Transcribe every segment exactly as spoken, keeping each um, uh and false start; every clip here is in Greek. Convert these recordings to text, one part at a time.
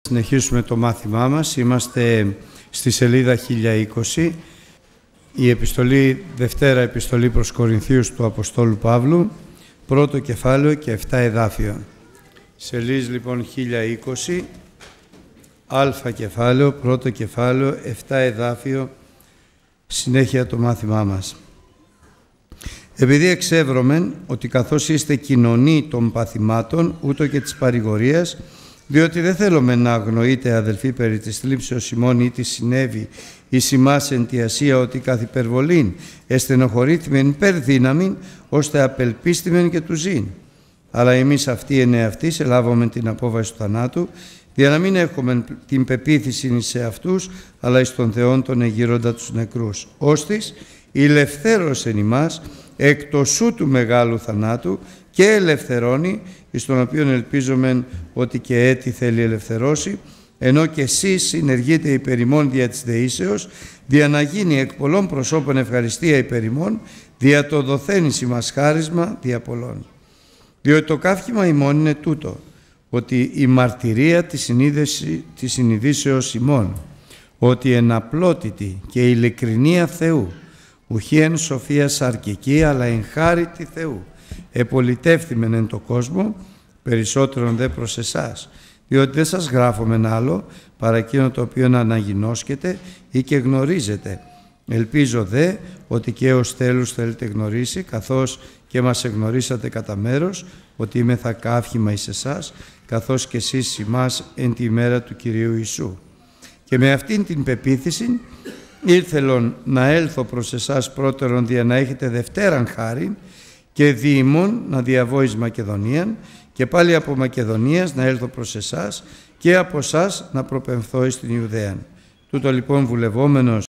Συνεχίσουμε το μάθημά μας. Είμαστε στη σελίδα χίλια είκοσι. Η επιστολή, Δευτέρα επιστολή προς Κορινθίους του Αποστόλου Παύλου, πρώτο κεφάλαιο και εφτά εδάφιο. Σελίδα λοιπόν χίλια είκοσι, αλφα κεφάλαιο, πρώτο κεφάλαιο, εφτά εδάφιο, συνέχεια το μάθημά μας. Επειδή εξεύρωμεν ότι καθώς είστε κοινωνοί των παθημάτων, ούτω και της παρηγορίας, διότι δεν θέλουμε να αγνοείτε, αδελφοί, περί της θλίψεως ημών ή τι συνέβη εις ημάς εν τη Ασία, ότι καθ' υπερβολήν εστενοχωρήθημεν υπέρ δύναμην, ώστε απελπίστημεν και του ζήν. Αλλά εμείς αυτοί εν εαυτής ελάβαμε την απόβαση του θανάτου, για να μην έχουμε την πεποίθηση σε αυτούς, αλλά εις τον Θεόν τον εγείροντα τους νεκρούς. Ώστις ηλευθέρωσεν ημάς εκ τοσού του μεγάλου θανάτου και ελευθερώνει, εις τον οποίον ελπίζομεν ότι και έτη θέλει ελευθερώσει, ενώ και εσείς συνεργείτε υπέρ ημών δια της δεήσεως, δια να γίνει εκ πολλών προσώπων ευχαριστία υπέρ ημών, δια το δοθένης ημάς χάρισμα δια πολλών. Διότι το καύχημα ημών είναι τούτο, ότι η μαρτυρία της, συνείδηση, της συνειδήσεως ημών, ότι εν απλότητη και ειλικρινία Θεού, ουχή εν σοφία σαρκική, αλλά εν χάριτη Θεού, επολιτεύθημεν εν το κόσμο, περισσότερον δε προς εσάς, διότι δεν σας γράφομεν άλλο παρά εκείνο το οποίο να αναγινώσκετε ή και γνωρίζετε. Ελπίζω δε ότι και ως τέλους θέλετε γνωρίσει, καθώς και μας εγνωρίσατε κατά μέρος, ότι είμαι θα καύχημα εις εσάς, καθώς και εσείς ημάς εν τη ημέρα του Κυρίου Ιησού. Και με αυτήν την πεποίθηση ήρθελον να έλθω προς εσάς πρώτερον, δια να έχετε δευτέραν χάριν, και δι' ημών να διαβώ εις Μακεδονίαν, και πάλι από Μακεδονίας να έλθω προς εσάς, και από εσάς να προπεμφθώ εις την Ιουδαίαν. Τούτο λοιπόν βουλευόμενος,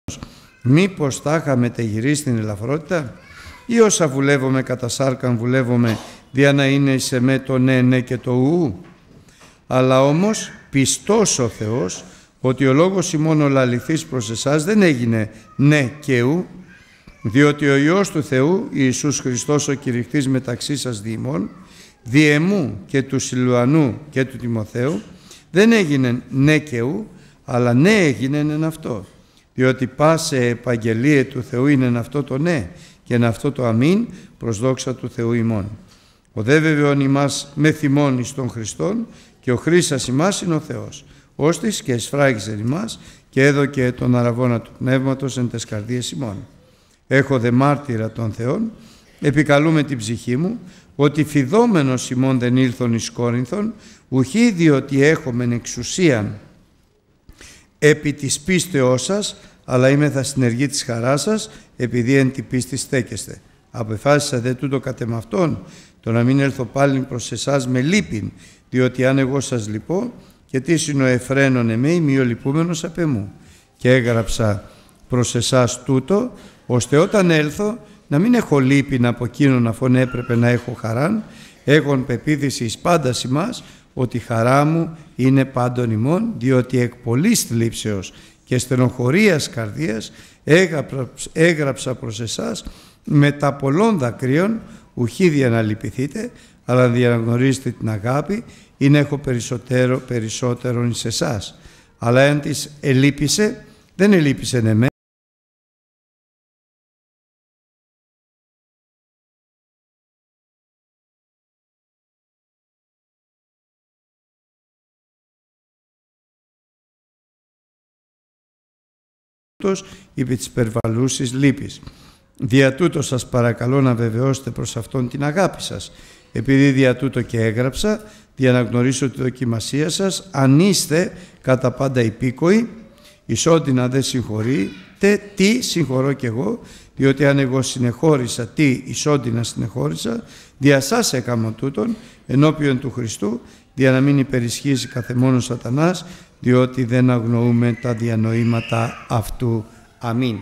μήπως τάχα μετεγυρίσει στην ελαφρότητα, ή όσα βουλεύομαι κατά σάρκαν βουλεύομαι, δια να είναι εις εμέ το ναι, ναι και το ου. Αλλά όμως πιστός ο Θεός, ότι ο λόγος ημών ο λαληθής προς εσάς δεν έγινε ναι και ου, διότι ο Υιός του Θεού, Ιησούς Χριστός ο κηρυχτής μεταξύ σας διημών, δι' εμού και του Σιλουανού και του Τιμοθέου, δεν έγινε ναι και ου, αλλά ναι έγινε εν αυτό. Διότι πάσε επαγγελίε του Θεού είναι εν αυτό το ναι και εν αυτό το αμήν προς δόξα του Θεού ημών. Ο δε βεβαιών ημάς με θυμών εις τον Χριστόν, και ο Χρήσας ημάς είναι ο Θεός. Ώστις και εσφράγιζε ημάς και έδωκε τον αραβώνα του πνεύματος εν τες καρδίες ημών. Έχω δε μάρτυρα των Θεών, επικαλούμε την ψυχή μου, ότι φιδόμενος ημών δεν ήλθον εις Κόρινθον, ουχή διότι έχομεν εξουσίαν επί της πίστεώς σας, αλλά είμαι θα συνεργεί της χαράς σας, επειδή εν τη πίστη στέκεστε. Απεφάσισα δε τούτο κατ' εμαυτόν, το να μην έλθω πάλι προς εσάς με λύπην, διότι αν εγώ σας λυπώ, και τι είναι ο εφραίνων εμέι, μη ο λυπούμενος απ' εμού. Και έγραψα προς εσάς τούτο, ώστε όταν έλθω να μην έχω λύπην από εκείνον αφόν έπρεπε να έχω χαράν, έχον πεποίθηση εις πάντας ημάς, ότι η χαρά μου είναι πάντων ημών, διότι εκ πολλής θλίψεως και στενοχωρίας καρδίας έγραψα προς εσάς με τα πολλών δακρύων, ουχή δια να λυπηθείτε, αλλά δια να γνωρίζετε την αγάπη, είναι έχω περισσότερο, περισσότερον εις εσάς. Αλλά αν της ελείπησε, δεν ελείπησε εμέ, υπή της περβαλούσης λύπης. Δια τούτο σας παρακαλώ να βεβαιώσετε προς αυτόν την αγάπη σας, επειδή δια τούτο και έγραψα, για να γνωρίσω τη δοκιμασία σας, αν είστε κατά πάντα υπήκοοι, ισότινα δεν συγχωρείτε, τι συγχωρώ κι εγώ, διότι αν εγώ συνεχώρησα, τι ισότινα συνεχώρησα, δια σας έκαμα τούτον, ενώπιον του Χριστού, δια να μην υπερισχύσει καθεμόνος σατανάς, διότι δεν αγνοούμε τα διανοήματα αυτού. Αμήν.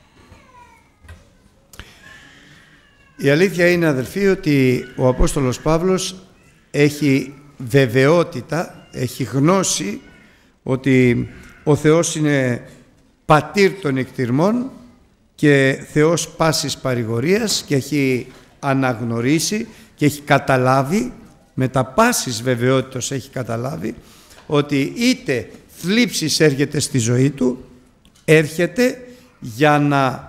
Η αλήθεια είναι, αδελφοί, ότι ο Απόστολος Παύλος έχει βεβαιότητα, έχει γνώση ότι ο Θεός είναι πατήρ των εκτιρμών και Θεός πάσης παρηγορίας, και έχει αναγνωρίσει και έχει καταλάβει, με τα πάσης βεβαιότητος έχει καταλάβει, ότι είτε θλίψης έρχεται στη ζωή του, έρχεται για να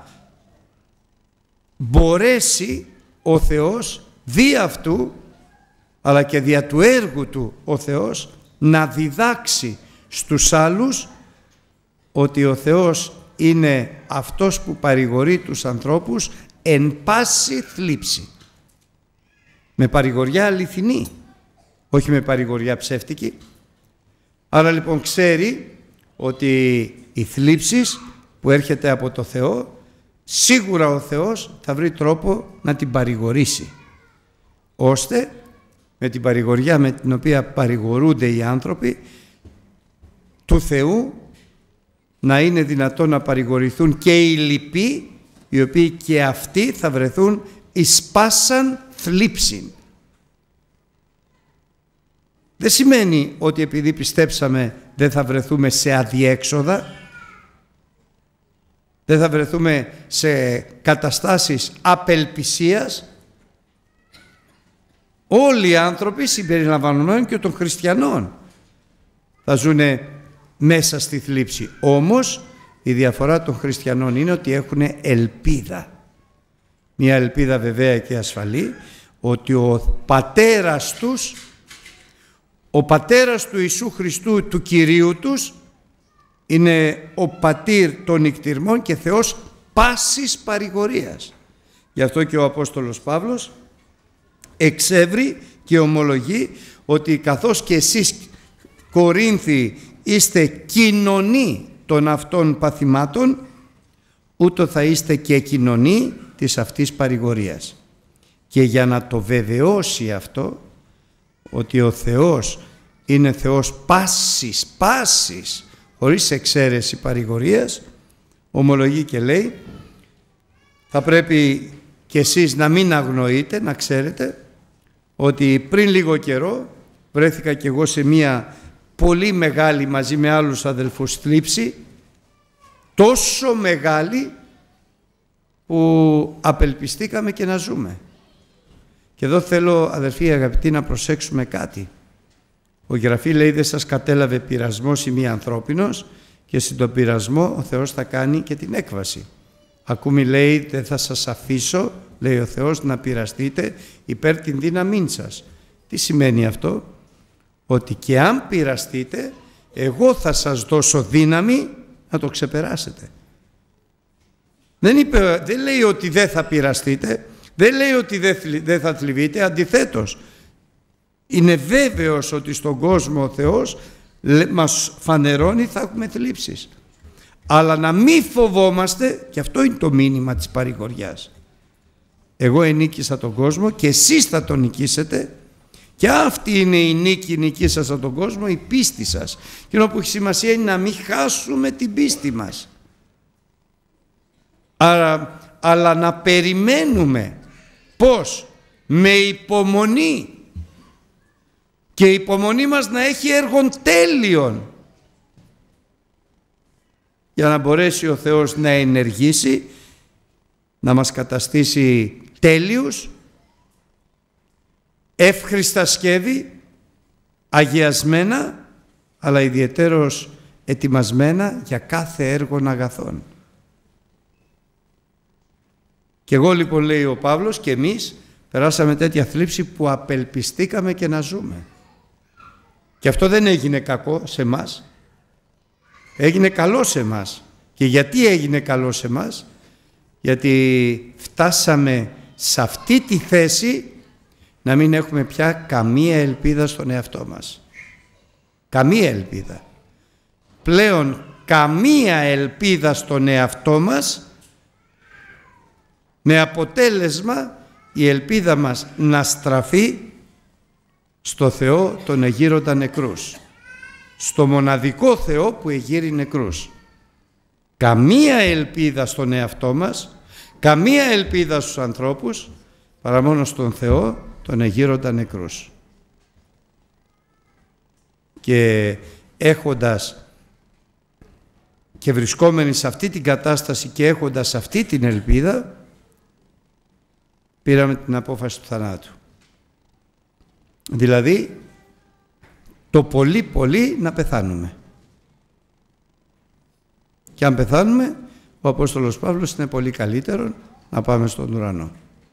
μπορέσει ο Θεός δι' αυτού, αλλά και δια του έργου του ο Θεός, να διδάξει στους άλλους ότι ο Θεός είναι αυτός που παρηγορεί τους ανθρώπους εν πάση θλίψη. Με παρηγοριά αληθινή, όχι με παρηγοριά ψεύτικη. Άρα λοιπόν ξέρει ότι η θλίψης που έρχεται από το Θεό, σίγουρα ο Θεός θα βρει τρόπο να την παρηγορήσει, ώστε με την παρηγοριά με την οποία παρηγορούνται οι άνθρωποι του Θεού να είναι δυνατόν να παρηγορηθούν και οι λοιποί, οι οποίοι και αυτοί θα βρεθούν εις πάσαν θλίψην. Δεν σημαίνει ότι επειδή πιστέψαμε δεν θα βρεθούμε σε αδιέξοδα, δεν θα βρεθούμε σε καταστάσεις απελπισίας. Όλοι οι άνθρωποι συμπεριλαμβανομένων και των χριστιανών θα ζουν μέσα στη θλίψη. Όμως η διαφορά των χριστιανών είναι ότι έχουν ελπίδα. Μια ελπίδα βεβαία και ασφαλή, ότι ο πατέρας τους, ο πατέρας του Ιησού Χριστού, του Κυρίου τους, είναι ο πατήρ των νικτυρμών και Θεός πάσης παρηγορίας. Γι' αυτό και ο Απόστολος Παύλος εξεύρει και ομολογεί ότι καθώς και εσείς Κορίνθιοι είστε κοινωνοί των αυτών παθημάτων, ούτω θα είστε και κοινωνοί της αυτής παρηγορίας. Και για να το βεβαιώσει αυτό, ότι ο Θεός είναι Θεός πάσης, πάσης, χωρίς εξαίρεση παρηγορίας, ομολογεί και λέει, θα πρέπει και εσείς να μην αγνοείτε, να ξέρετε ότι πριν λίγο καιρό βρέθηκα και εγώ σε μία πολύ μεγάλη, μαζί με άλλους αδελφούς, θλίψη, τόσο μεγάλη που απελπιστήκαμε και να ζούμε. Και εδώ θέλω, αδελφοί αγαπητοί, να προσέξουμε κάτι. Ο Γραφή λέει δεν σας κατέλαβε πειρασμός ή μη ανθρώπινος, και στην τον πειρασμό ο Θεός θα κάνει και την έκβαση. Ακόμη λέει δεν θα σας αφήσω, λέει ο Θεός, να πειραστείτε υπέρ την δύναμή σας. Τι σημαίνει αυτό? Ότι και αν πειραστείτε, εγώ θα σας δώσω δύναμη να το ξεπεράσετε. Δεν, είπε, δεν λέει ότι δεν θα πειραστείτε, δεν λέει ότι δεν θα θλιβείτε, αντιθέτως. Είναι βέβαιος ότι στον κόσμο ο Θεός μας φανερώνει θα έχουμε θλίψεις. Αλλά να μην φοβόμαστε, και αυτό είναι το μήνυμα της παρηγοριάς. Εγώ ενίκησα τον κόσμο και εσείς θα τον νικήσετε, και αυτή είναι η νίκη νικήσασα τον κόσμο, η πίστη σας. Και ενώ που έχει σημασία είναι να μην χάσουμε την πίστη μας. Άρα, αλλά να περιμένουμε πώς? Με υπομονή. Και η υπομονή μας να έχει έργον τέλειον, για να μπορέσει ο Θεός να ενεργήσει, να μας καταστήσει τέλειους, εύχριστα σκεύη, αγιασμένα, αλλά ιδιαιτέρως ετοιμασμένα για κάθε έργον αγαθών. Και εγώ λοιπόν, λέει ο Παύλος, και εμείς περάσαμε τέτοια θλίψη που απελπιστήκαμε και να ζούμε. Και αυτό δεν έγινε κακό σε μας, έγινε καλό σε μας. Και γιατί έγινε καλό σε μας? Γιατί φτάσαμε σε αυτή τη θέση να μην έχουμε πια καμία ελπίδα στον εαυτό μας. Καμία ελπίδα. Πλέον καμία ελπίδα στον εαυτό μας, με αποτέλεσμα η ελπίδα μας να στραφεί στο Θεό τον εγείροντα νεκρούς, στο μοναδικό Θεό που εγείρει νεκρούς. Καμία ελπίδα στον εαυτό μας, καμία ελπίδα στους ανθρώπους, παρά μόνο στον Θεό τον εγείροντα νεκρούς. Και έχοντας και βρισκόμενοι σε αυτή την κατάσταση και έχοντας αυτή την ελπίδα, πήραμε την απόφαση του θανάτου. Δηλαδή, το πολύ πολύ να πεθάνουμε. Και αν πεθάνουμε, ο Απόστολος Παύλος είναι πολύ καλύτερο να πάμε στον ουρανό.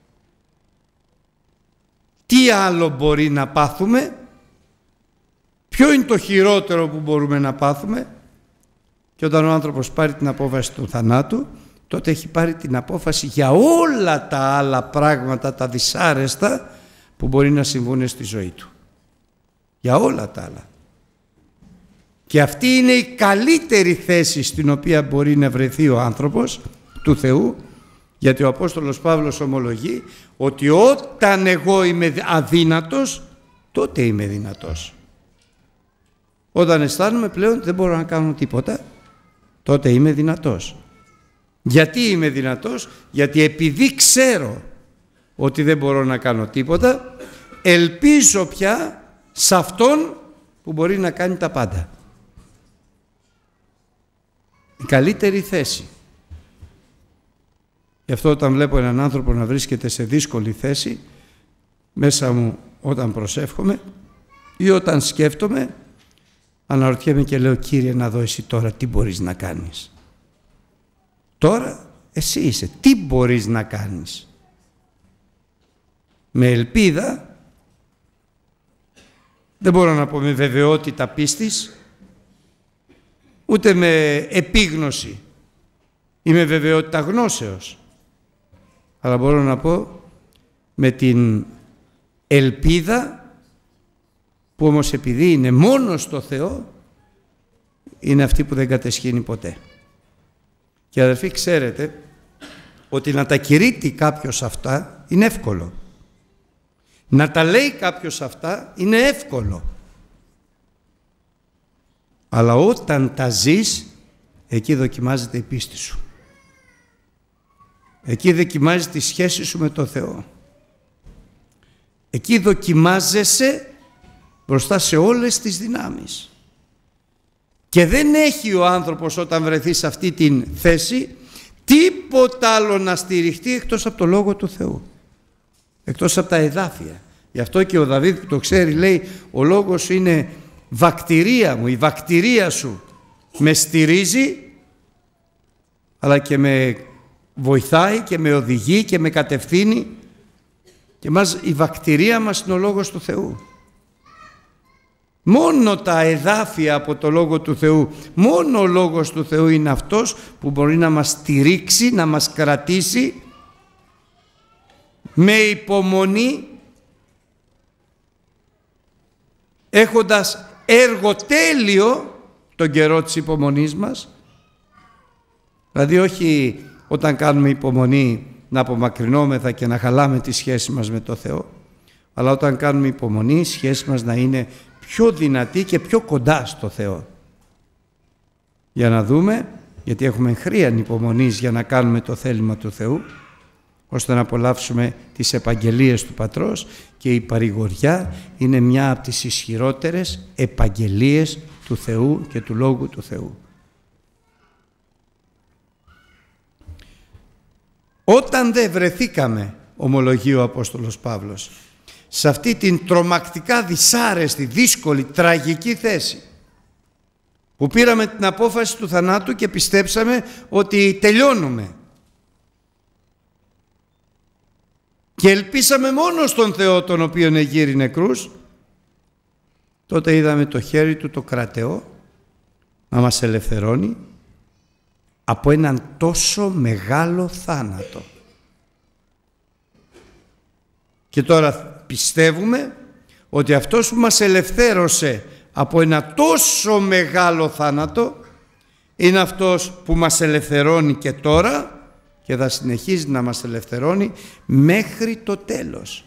Τι άλλο μπορεί να πάθουμε? Ποιο είναι το χειρότερο που μπορούμε να πάθουμε? Και όταν ο άνθρωπος πάρει την απόφαση του θανάτου, τότε έχει πάρει την απόφαση για όλα τα άλλα πράγματα, τα δυσάρεστα που μπορεί να συμβούν στη ζωή του. Για όλα τα άλλα. Και αυτή είναι η καλύτερη θέση στην οποία μπορεί να βρεθεί ο άνθρωπος του Θεού, γιατί ο Απόστολος Παύλος ομολογεί ότι όταν εγώ είμαι αδύνατος, τότε είμαι δυνατός. Όταν αισθάνομαι πλέον δεν μπορώ να κάνω τίποτα, τότε είμαι δυνατός. Γιατί είμαι δυνατός? Γιατί επειδή ξέρω ότι δεν μπορώ να κάνω τίποτα, ελπίζω πια σε Αυτόν που μπορεί να κάνει τα πάντα. Η καλύτερη θέση. Γι' αυτό όταν βλέπω έναν άνθρωπο να βρίσκεται σε δύσκολη θέση, μέσα μου όταν προσεύχομαι ή όταν σκέφτομαι, αναρωτιέμαι και λέω, Κύριε, να δω εσύ τώρα τι μπορείς να κάνεις. Τώρα εσύ είσαι. Τι μπορείς να κάνεις? Με ελπίδα, δεν μπορώ να πω με βεβαιότητα πίστης, ούτε με επίγνωση ή με βεβαιότητα γνώσεως, αλλά μπορώ να πω με την ελπίδα που όμως επειδή είναι μόνο στο Θεό, είναι αυτή που δεν κατεσχύνει ποτέ. Και αδελφοί, ξέρετε ότι να τα κηρύττει κάποιος αυτά είναι εύκολο. Να τα λέει κάποιος αυτά είναι εύκολο. Αλλά όταν τα ζεις, εκεί δοκιμάζεται η πίστη σου. Εκεί δοκιμάζεται η σχέση σου με τον Θεό. Εκεί δοκιμάζεσαι μπροστά σε όλες τις δυνάμεις. Και δεν έχει ο άνθρωπος όταν βρεθεί σε αυτή την θέση τίποτα άλλο να στηριχτεί εκτός από το Λόγο του Θεού. Εκτός από τα εδάφια. Γι' αυτό και ο Δαβίδ που το ξέρει λέει, ο Λόγος είναι βακτηρία μου, η βακτηρία σου με στηρίζει, αλλά και με βοηθάει και με οδηγεί και με κατευθύνει, και μας, η βακτηρία μας είναι ο Λόγος του Θεού. Μόνο τα εδάφια από το Λόγο του Θεού, μόνο ο Λόγος του Θεού είναι αυτός που μπορεί να μας στηρίξει, να μας κρατήσει με υπομονή, έχοντας εργοτέλειο τον καιρό της υπομονής μας. Δηλαδή όχι όταν κάνουμε υπομονή να απομακρυνόμεθα και να χαλάμε τη σχέση μας με το Θεό, αλλά όταν κάνουμε υπομονή η σχέση μας να είναι πιο δυνατή και πιο κοντά στο Θεό. Για να δούμε, γιατί έχουμε χρίαν υπομονής για να κάνουμε το θέλημα του Θεού, ώστε να απολαύσουμε τις επαγγελίες του Πατρός, και η παρηγοριά είναι μια από τις ισχυρότερες επαγγελίες του Θεού και του Λόγου του Θεού. Όταν δεν βρεθήκαμε, ομολογεί ο Απόστολος Παύλος, σε αυτή την τρομακτικά δυσάρεστη, δύσκολη, τραγική θέση, που πήραμε την απόφαση του θανάτου και πιστέψαμε ότι τελειώνουμε και ελπίσαμε μόνο στον Θεό τον οποίον εγείρει νεκρούς, τότε είδαμε το χέρι του το κρατεό να μας ελευθερώνει από έναν τόσο μεγάλο θάνατο. Και τώρα πιστεύουμε ότι αυτός που μας ελευθέρωσε από ένα τόσο μεγάλο θάνατο είναι αυτός που μας ελευθερώνει και τώρα και θα συνεχίζει να μας ελευθερώνει μέχρι το τέλος.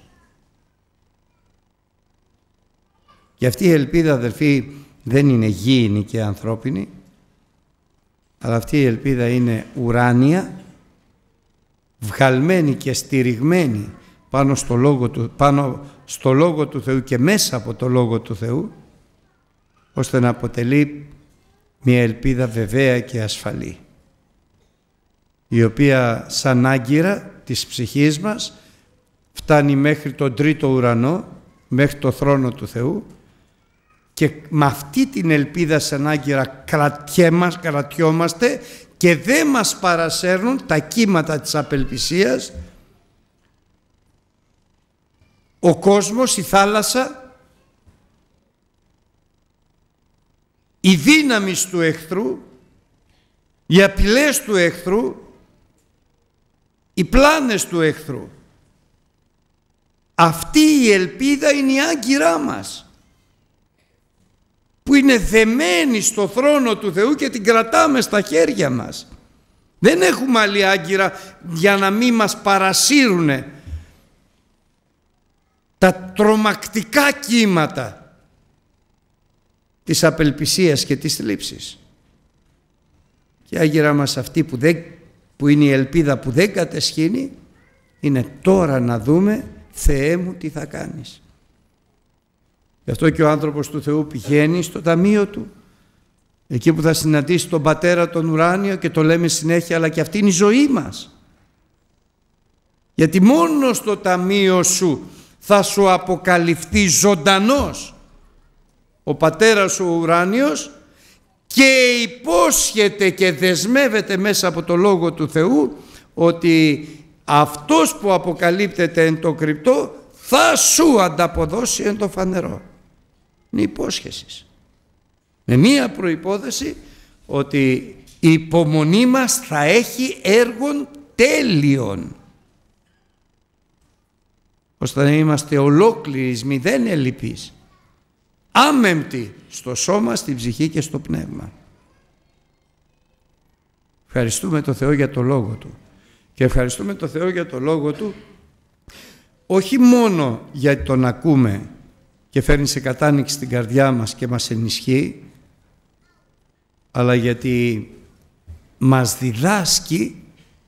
Και αυτή η ελπίδα, αδελφοί, δεν είναι γήινη και ανθρώπινη, αλλά αυτή η ελπίδα είναι ουράνια, βγαλμένη και στηριγμένη πάνω στο Λόγο του, πάνω στο Λόγο του Θεού και μέσα από το Λόγο του Θεού, ώστε να αποτελεί μια ελπίδα βεβαία και ασφαλή, η οποία σαν άγκυρα της ψυχής μας φτάνει μέχρι τον τρίτο ουρανό, μέχρι το θρόνο του Θεού, και με αυτή την ελπίδα σαν άγκυρα κρατιόμαστε και δεν μας παρασέρνουν τα κύματα της απελπισίας, ο κόσμος, η θάλασσα, οι δύναμεις του εχθρού, οι απειλές του εχθρού, οι πλάνες του εχθρού. Αυτή η ελπίδα είναι η άγκυρά μας, που είναι δεμένη στο θρόνο του Θεού και την κρατάμε στα χέρια μας. Δεν έχουμε άλλη άγκυρα για να μην μας παρασύρουνε τα τρομακτικά κύματα της απελπισίας και της θλίψης. Και η άγκυρα μας αυτή που, δεν, που είναι η ελπίδα που δεν κατεσχύνει, είναι τώρα να δούμε, Θεέ μου, τι θα κάνεις. Γι' αυτό και ο άνθρωπος του Θεού πηγαίνει στο ταμείο του, εκεί που θα συναντήσει τον Πατέρα τον ουράνιο, και το λέμε συνέχεια, αλλά και αυτή είναι η ζωή μας. Γιατί μόνο στο ταμείο σου θα σου αποκαλυφθεί ζωντανός ο Πατέρας ο ουράνιος και υπόσχεται και δεσμεύεται μέσα από το Λόγο του Θεού ότι αυτός που αποκαλύπτεται εν το κρυπτό θα σου ανταποδώσει εν το φανερό. Είναι υπόσχεση. Με μία προϋπόθεση, ότι η υπομονή μας θα έχει έργον τέλειον, ώστε να είμαστε ολόκληροι, μηδέν ελλειπείς, άμεμπτοι στο σώμα, στην ψυχή και στο πνεύμα. Ευχαριστούμε το Θεό για το Λόγο Του. Και ευχαριστούμε το Θεό για το Λόγο Του, όχι μόνο γιατί τον ακούμε και φέρνει σε κατάνοιξη στην καρδιά μας και μας ενισχύει, αλλά γιατί μας διδάσκει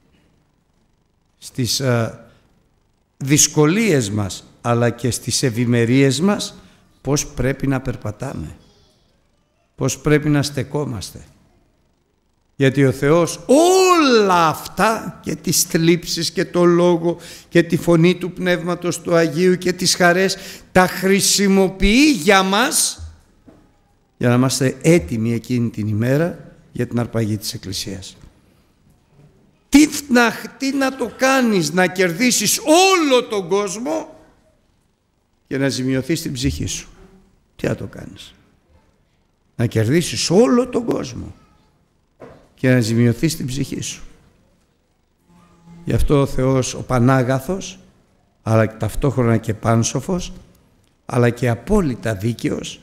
στις α, δυσκολίες μας, αλλά και στις ευημερίες μας, πώς πρέπει να περπατάμε, πώς πρέπει να στεκόμαστε. Γιατί ο Θεός όλα αυτά, και τις θλίψεις και το Λόγο και τη φωνή του Πνεύματος του Αγίου και τις χαρές, τα χρησιμοποιεί για μας, για να είμαστε έτοιμοι εκείνη την ημέρα για την αρπαγή της Εκκλησίας. Τι να, τι να το κάνεις, να κερδίσεις όλο τον κόσμο και να ζημιωθείς την ψυχή σου? Τι να το κάνεις? Να κερδίσεις όλο τον κόσμο και να ζημιωθείς την ψυχή σου. Γι' αυτό ο Θεός, ο Πανάγαθος, αλλά ταυτόχρονα και πάνσοφος, αλλά και απόλυτα δίκαιος,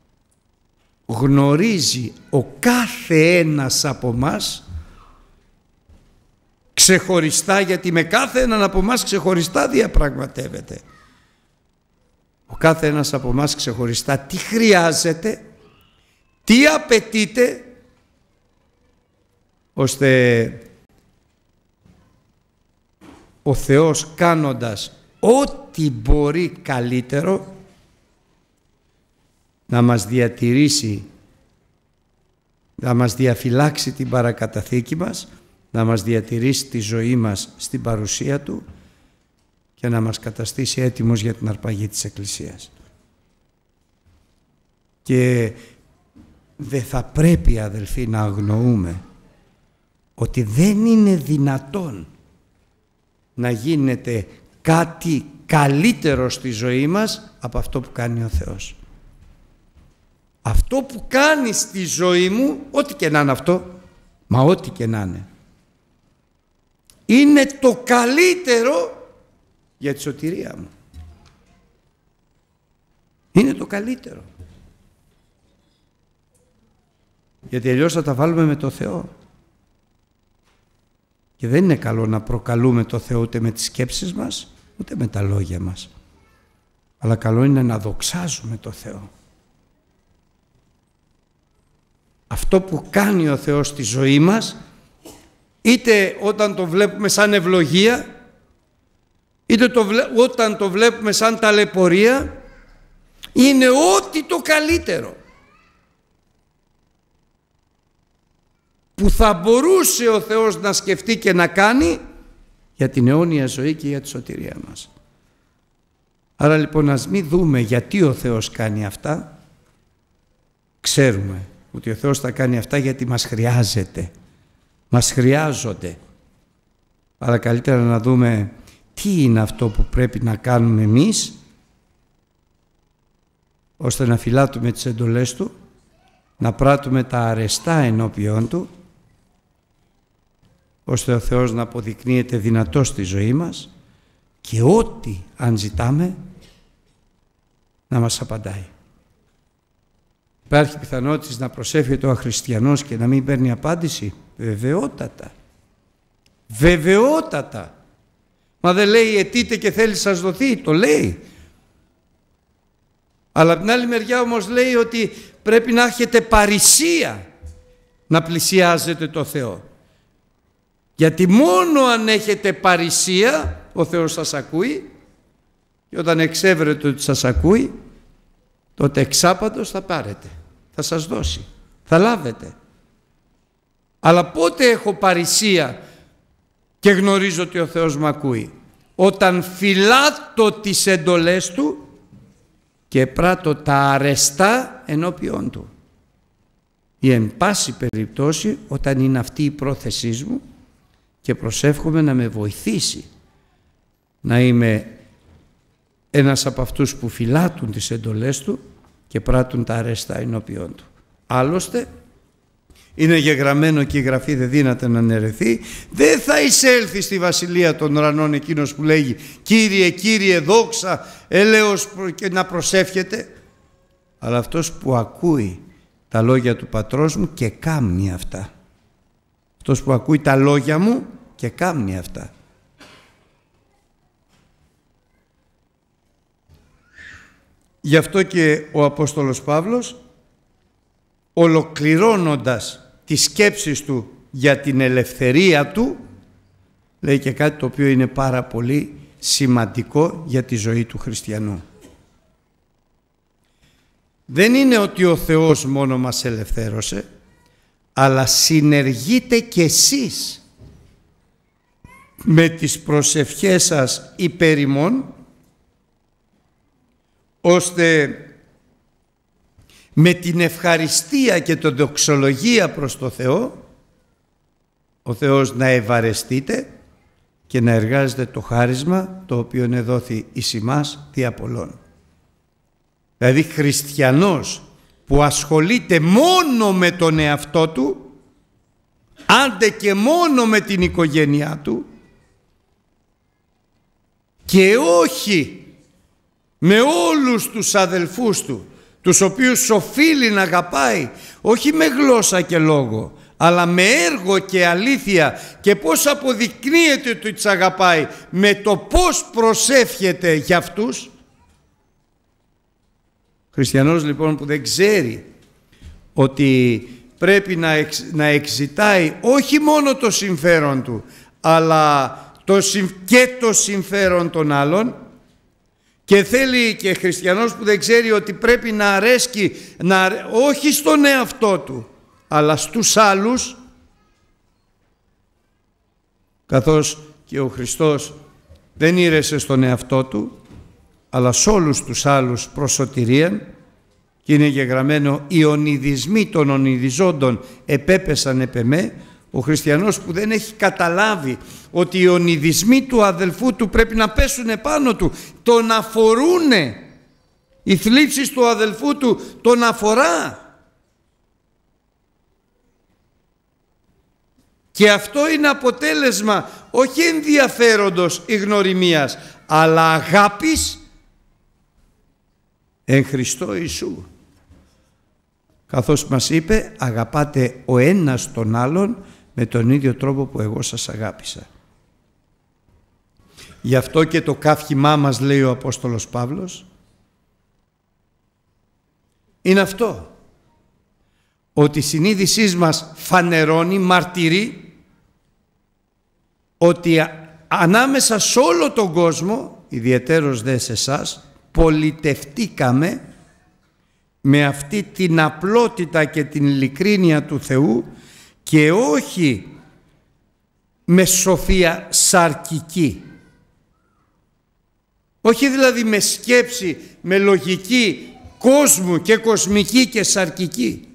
γνωρίζει ο κάθε ένας από μας ξεχωριστά, γιατί με κάθε έναν από μας ξεχωριστά διαπραγματεύεται. Ο κάθε ένας από μας ξεχωριστά τι χρειάζεται, τι απαιτείται, ώστε ο Θεός, κάνοντας ό,τι μπορεί καλύτερο, να μας διατηρήσει, να μας διαφυλάξει την παρακαταθήκη μας, να μας διατηρήσει τη ζωή μας στην παρουσία Του και να μας καταστήσει έτοιμος για την αρπαγή της Εκκλησίας. Και δεν θα πρέπει, αδελφοί, να αγνοούμε ότι δεν είναι δυνατόν να γίνεται κάτι καλύτερο στη ζωή μας από αυτό που κάνει ο Θεός. Αυτό που κάνει στη ζωή μου, ό,τι και να είναι αυτό, μα ό,τι και να είναι, είναι το καλύτερο για τη σωτηρία μου. Είναι το καλύτερο. Γιατί αλλιώς θα τα βάλουμε με το Θεό. Και δεν είναι καλό να προκαλούμε το Θεό ούτε με τις σκέψεις μας, ούτε με τα λόγια μας. Αλλά καλό είναι να δοξάζουμε το Θεό. Αυτό που κάνει ο Θεός στη ζωή μας, είτε όταν το βλέπουμε σαν ευλογία, είτε το βλέ... όταν το βλέπουμε σαν ταλαιπωρία, είναι ό,τι το καλύτερο που θα μπορούσε ο Θεός να σκεφτεί και να κάνει για την αιώνια ζωή και για τη σωτηρία μας. Άρα λοιπόν ας μην δούμε γιατί ο Θεός κάνει αυτά, ξέρουμε ότι ο Θεός θα κάνει αυτά γιατί μας χρειάζεται. Μας χρειάζονται. Αλλά καλύτερα να δούμε τι είναι αυτό που πρέπει να κάνουμε εμείς ώστε να φυλάτουμε τις εντολές Του, να πράττουμε τα αρεστά ενώπιον Του, ώστε ο Θεός να αποδεικνύεται δυνατός στη ζωή μας και ό,τι αν ζητάμε να μας απαντάει. Υπάρχει πιθανότητα να προσεύχεται ο αχριστιανός και να μην παίρνει απάντηση? Βεβαιότατα. Βεβαιότατα. Μα δεν λέει αιτείτε και θέλει σας δοθεί? Το λέει. Αλλά από την άλλη μεριά όμως λέει ότι πρέπει να έχετε παρησία να πλησιάζετε το Θεό. Γιατί μόνο αν έχετε παρησία ο Θεός σας ακούει, και όταν εξέβρετε ότι σας ακούει, τότε εξάπαντος θα πάρετε, θα σας δώσει, θα λάβετε. Αλλά πότε έχω παρησία και γνωρίζω ότι ο Θεός μου ακούει? Όταν φυλάτω τις εντολές Του και πράττω τα αρεστά ενώπιον Του, ή εν πάση περιπτώσει όταν είναι αυτή η πρόθεσή μου και προσεύχομαι να με βοηθήσει να είμαι ένας από αυτούς που φυλάτουν τις εντολές Του και πράττουν τα αρεστά ενώπιον Του. Άλλωστε είναι γεγραμμένο και η Γραφή δεν δύναται να αναιρεθεί, δεν θα εισέλθει στη βασιλεία των ουρανών εκείνος που λέγει Κύριε, Κύριε, δόξα, έλεος και να προσεύχεται, αλλά αυτός που ακούει τα λόγια του Πατρός μου και κάμνει αυτά. Αυτός που ακούει τα λόγια μου και κάμνει αυτά. Γι' αυτό και ο Απόστολος Παύλος, ολοκληρώνοντας τις σκέψεις του για την ελευθερία του, λέει και κάτι το οποίο είναι πάρα πολύ σημαντικό για τη ζωή του χριστιανού. Δεν είναι ότι ο Θεός μόνο μας ελευθέρωσε, αλλά συνεργείτε κι εσείς με τις προσευχές σας υπέρ ημών, ώστε με την ευχαριστία και την δοξολογία προς το Θεό, ο Θεός να ευαρεστείτε και να εργάζεται το χάρισμα το οποίο είναι δόθη εις ημάς δι' Απολλών. Δηλαδή χριστιανός που ασχολείται μόνο με τον εαυτό του, άντε και μόνο με την οικογένειά του, και όχι με όλους τους αδελφούς του, τους οποίους οφείλει να αγαπάει, όχι με γλώσσα και λόγο, αλλά με έργο και αλήθεια, και πώς αποδεικνύεται ότι τους αγαπάει, με το πώς προσεύχεται για αυτούς. Χριστιανός λοιπόν που δεν ξέρει ότι πρέπει να, εξ, να εξητάει όχι μόνο το συμφέρον του, αλλά το, και το συμφέρον των άλλων, και θέλει, και χριστιανός που δεν ξέρει ότι πρέπει να αρέσκει να, όχι στον εαυτό του αλλά στους άλλους, καθώς και ο Χριστός δεν ήρεσε στον εαυτό του αλλά σε όλους τους άλλους προς σωτηρίαν, και είναι γεγραμμένο οι ονειδισμοί των ονειδιζόντων επέπεσαν επ' εμέ. Ο χριστιανός που δεν έχει καταλάβει ότι οι ονειδισμοί του αδελφού του πρέπει να πέσουν επάνω του, τον αφορούνε, οι θλίψεις του αδελφού του τον αφορά, και αυτό είναι αποτέλεσμα όχι ενδιαφέροντος ή γνωριμίας, αλλά αγάπης εν Χριστώ Ιησού, καθώς μας είπε αγαπάτε ο ένας τον άλλον με τον ίδιο τρόπο που εγώ σας αγάπησα. Γι' αυτό και το καύχημά μας, λέει ο Απόστολος Παύλος, είναι αυτό, ότι η συνείδησή μας φανερώνει, μαρτυρεί ότι ανάμεσα σε όλο τον κόσμο, ιδιαιτέρως δε σε εσάς, πολιτευτήκαμε με αυτή την απλότητα και την ειλικρίνεια του Θεού, και όχι με σοφία σαρκική, όχι δηλαδή με σκέψη, με λογική κόσμου και κοσμική και σαρκική.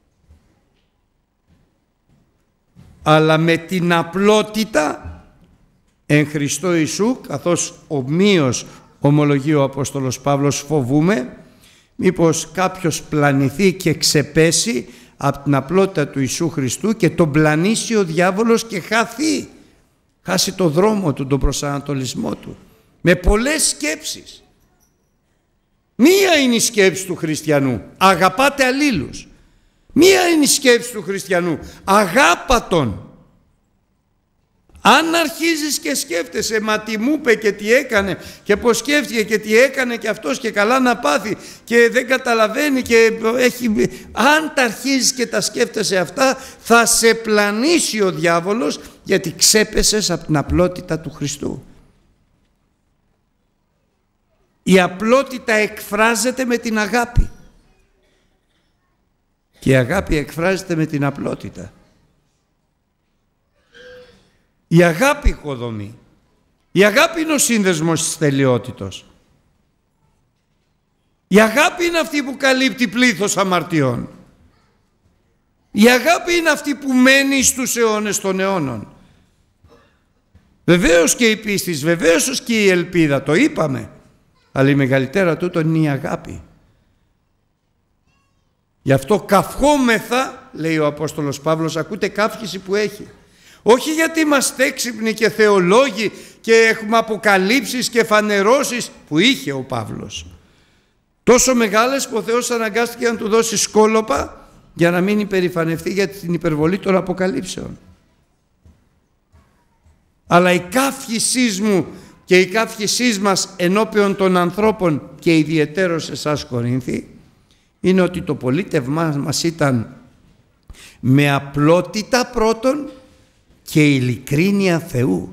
Αλλά με την απλότητα εν Χριστώ Ιησού, καθώς ομοίως ομολογεί ο Απόστολος Παύλος, φοβούμε μήπως κάποιος πλανηθεί και ξεπέσει από την απλότητα του Ιησού Χριστού και τον πλανήσει ο διάβολος και χαθεί, χάσει το δρόμο του, τον προσανατολισμό του, με πολλές σκέψεις. Μία είναι η σκέψη του χριστιανού, αγαπάτε αλλήλους. Μία είναι η σκέψη του χριστιανού, αγάπα τον. Αν αρχίζεις και σκέφτεσαι, μα τι μου είπε και τι έκανε και πως σκέφτηκε και τι έκανε και αυτός και καλά να πάθει και δεν καταλαβαίνει και έχει... Αν τα αρχίζεις και τα σκέφτεσαι αυτά, θα σε πλανήσει ο διάβολος, γιατί ξέπεσες από την απλότητα του Χριστού. Η απλότητα εκφράζεται με την αγάπη και η αγάπη εκφράζεται με την απλότητα. Η αγάπη οικοδομεί. Η αγάπη είναι ο σύνδεσμος της τελειότητος. Η αγάπη είναι αυτή που καλύπτει πλήθος αμαρτιών. Η αγάπη είναι αυτή που μένει στους αιώνες των αιώνων. Βεβαίως και η πίστη, βεβαίως και η ελπίδα, το είπαμε. Αλλά η μεγαλύτερα τούτο είναι η αγάπη. Γι' αυτό καυχόμεθα, λέει ο Απόστολος Παύλος, ακούτε καύχηση που έχει. Όχι γιατί είμαστε έξυπνοι και θεολόγοι και έχουμε αποκαλύψεις και φανερώσεις που είχε ο Παύλος. Τόσο μεγάλες που ο Θεός αναγκάστηκε να του δώσει σκόλοπα για να μην υπερηφανευτεί για την υπερβολή των αποκαλύψεων. Αλλά η καύχησή μου και η καύχησή μας ενώπιον των ανθρώπων και ιδιαιτέρως εσάς Κορίνθοι είναι ότι το πολίτευμά μας ήταν με απλότητα πρώτον και ειλικρίνεια Θεού.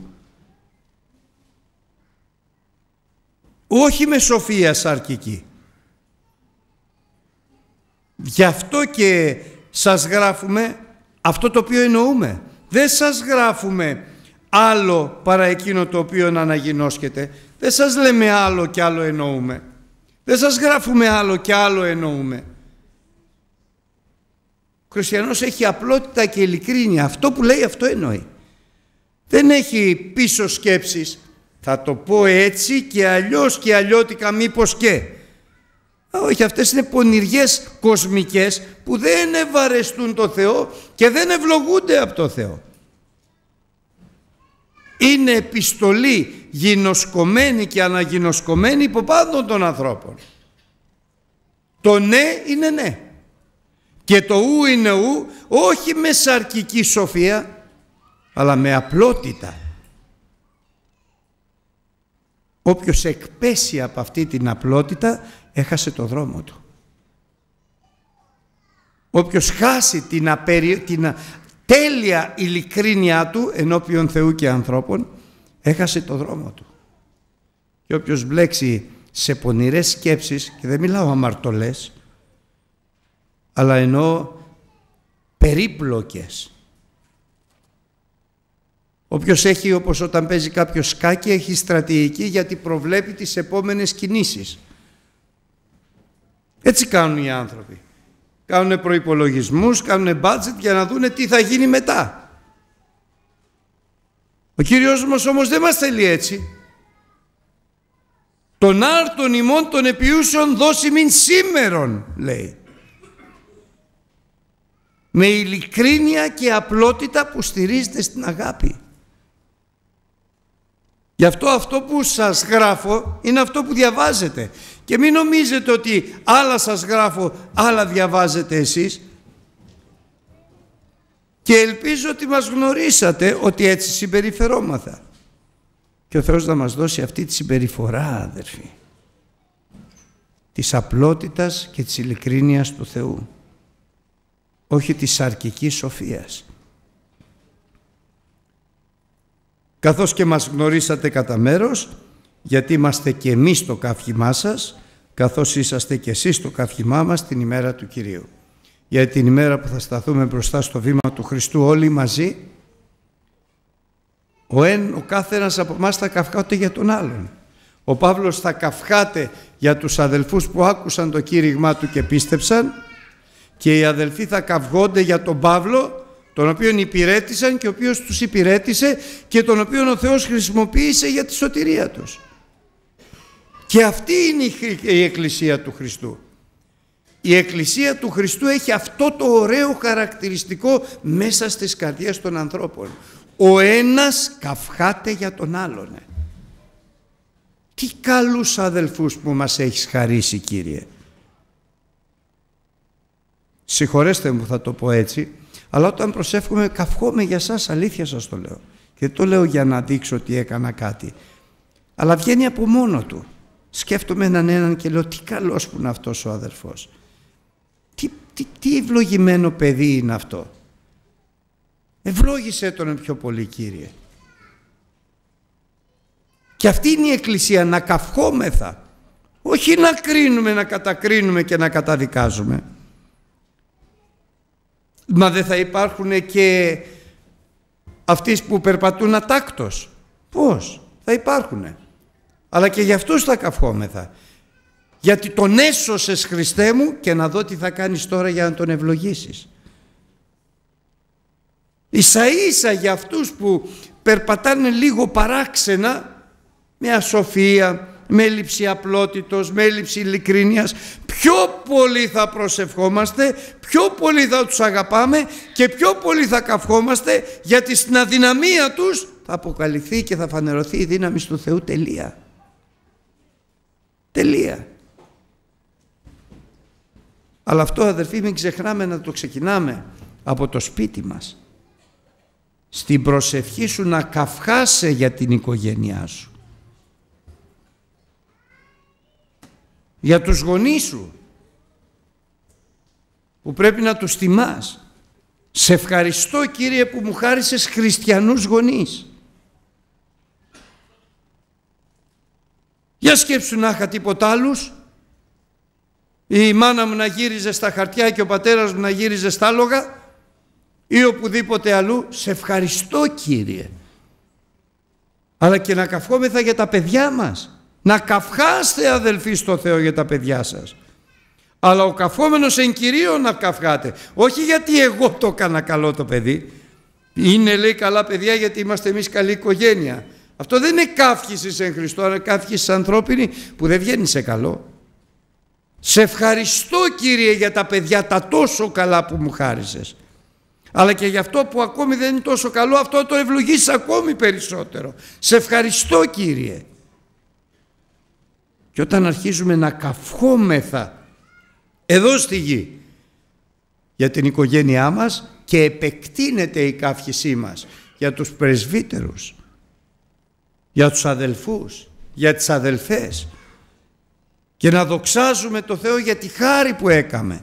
Όχι με σοφία σαρκική. Γι' αυτό και σας γράφουμε αυτό το οποίο εννοούμε. Δεν σας γράφουμε άλλο παρά εκείνο το οποίο αναγινώσκεται. Δεν σας λέμε άλλο και άλλο εννοούμε. Δεν σας γράφουμε άλλο και άλλο εννοούμε. Ο χριστιανός έχει απλότητα και ειλικρίνεια. Αυτό που λέει αυτό εννοεί. Δεν έχει πίσω σκέψεις. Θα το πω έτσι και αλλιώς και αλλιώτικα μήπως και. Όχι, αυτές είναι πονηριές κοσμικές που δεν ευαρεστούν το Θεό και δεν ευλογούνται από το Θεό. Είναι επιστολή γινωσκωμένη και αναγινωσκωμένη υπό πάντων των ανθρώπων. Το ναι είναι ναι. Και το ου είναι ου, όχι με σαρκική σοφία, αλλά με απλότητα. Όποιος εκπέσει από αυτή την απλότητα, έχασε το δρόμο του. Όποιος χάσει την, απερι... την τέλεια ειλικρίνειά του ενώπιον Θεού και ανθρώπων, έχασε το δρόμο του. Και όποιος μπλέξει σε πονηρές σκέψεις, και δεν μιλάω αμαρτωλές, αλλά εννοώ περίπλοκες. Όποιος έχει, όπως όταν παίζει κάποιο σκάκι, έχει στρατηγική γιατί προβλέπει τις επόμενες κινήσεις. Έτσι κάνουν οι άνθρωποι. Κάνουν προϋπολογισμούς, κάνουν budget για να δούνε τι θα γίνει μετά. Ο Κύριος μας όμως δεν μας θέλει έτσι. Τον άρτον ημών των επιούσεων δώσει μην σήμερον, λέει. Με ειλικρίνεια και απλότητα που στηρίζεται στην αγάπη. Γι' αυτό αυτό που σας γράφω είναι αυτό που διαβάζετε. Και μην νομίζετε ότι άλλα σας γράφω, άλλα διαβάζετε εσείς. Και ελπίζω ότι μας γνωρίσατε ότι έτσι συμπεριφερόμαθα. Και ο Θεός να μας δώσει αυτή τη συμπεριφορά, αδερφοί, της απλότητας και της ειλικρίνειας του Θεού, όχι της σαρκικής σοφίας. Καθώς και μας γνωρίσατε κατά μέρος, γιατί είμαστε και εμείς στο καύχημά σας, καθώς είσαστε και εσείς στο καύχημά μας την ημέρα του Κυρίου. Για την ημέρα που θα σταθούμε μπροστά στο βήμα του Χριστού όλοι μαζί, ο, εν, ο κάθε ένας από εμάς θα καυχάται για τον άλλον. Ο Παύλος θα καυχάται για τους αδελφούς που άκουσαν το κήρυγμά του και πίστεψαν, και οι αδελφοί θα καυγόνται για τον Παύλο, τον οποίον υπηρέτησαν και ο οποίος τους υπηρέτησε και τον οποίον ο Θεός χρησιμοποίησε για τη σωτηρία τους. Και αυτή είναι η Εκκλησία του Χριστού. Η Εκκλησία του Χριστού έχει αυτό το ωραίο χαρακτηριστικό μέσα στις καρδιές των ανθρώπων. Ο ένας καυχάται για τον άλλον. Τι καλούς αδελφούς που μας έχεις χαρίσει, Κύριε. Συγχωρέστε μου που θα το πω έτσι, αλλά όταν προσεύχομαι καυχόμαι για σας, αλήθεια σας το λέω. Και δεν το λέω για να δείξω ότι έκανα κάτι, αλλά βγαίνει από μόνο του. Σκέφτομαι έναν έναν και λέω τι καλός που είναι αυτός ο αδελφός. Τι, τι, τι ευλογημένο παιδί είναι αυτό. Ευλόγησέ τον πιο πολύ, Κύριε. Και αυτή είναι η Εκκλησία, να καυχόμεθα. Όχι να κρίνουμε, να κατακρίνουμε και να καταδικάζουμε. Μα δεν θα υπάρχουν και αυτοί που περπατούν ατάκτως? Πώς? Θα υπάρχουν. Αλλά και για αυτούς θα καυχόμεθα. Γιατί τον έσωσες, Χριστέ μου, και να δω τι θα κάνεις τώρα για να τον ευλογήσεις. Ίσα ίσα για αυτούς που περπατάνε λίγο παράξενα, με ασοφία, με έλλειψη απλότητος, με έλλειψη ειλικρίνειας, πιο πολύ θα προσευχόμαστε, πιο πολύ θα τους αγαπάμε και πιο πολύ θα καυχόμαστε, γιατί στην αδυναμία τους θα αποκαλυφθεί και θα φανερωθεί η δύναμη του Θεού. Τελεία. Τελεία. Αλλά αυτό, αδερφοί, μην ξεχνάμε να το ξεκινάμε από το σπίτι μας. Στην προσευχή σου να καυχάσαι για την οικογένειά σου, για τους γονείς σου που πρέπει να τους τιμάς. Σε ευχαριστώ, Κύριε, που μου χάρισες χριστιανούς γονείς. Για σκέψου να είχα τίποτα άλλους, η μάνα μου να γύριζε στα χαρτιά και ο πατέρας μου να γύριζε στα άλογα ή οπουδήποτε αλλού. Σε ευχαριστώ, Κύριε. Αλλά και να καυχόμεθα για τα παιδιά μας. Να καυχάστε, αδελφοί, στο Θεό για τα παιδιά σας. Αλλά ο καυχόμενος εν κυρίω να καυχάτε. Όχι γιατί εγώ το έκανα καλό το παιδί. Είναι, λέει, καλά παιδιά γιατί είμαστε εμείς καλή οικογένεια. Αυτό δεν είναι καύχηση εν Χριστώ, αλλά καύχηση ανθρώπινη που δεν βγαίνει σε καλό. Σε ευχαριστώ, Κύριε, για τα παιδιά τα τόσο καλά που μου χάρισες. Αλλά και για αυτό που ακόμη δεν είναι τόσο καλό, αυτό το ευλογήσεις ακόμη περισσότερο. Σε ευχαριστώ, Κύριε. Και όταν αρχίζουμε να καυχόμεθα εδώ στη γη για την οικογένειά μας, και επεκτείνεται η καύχησή μας για τους πρεσβύτερους, για τους αδελφούς, για τις αδελφές, και να δοξάζουμε το Θεό για τη χάρη που έκαμε.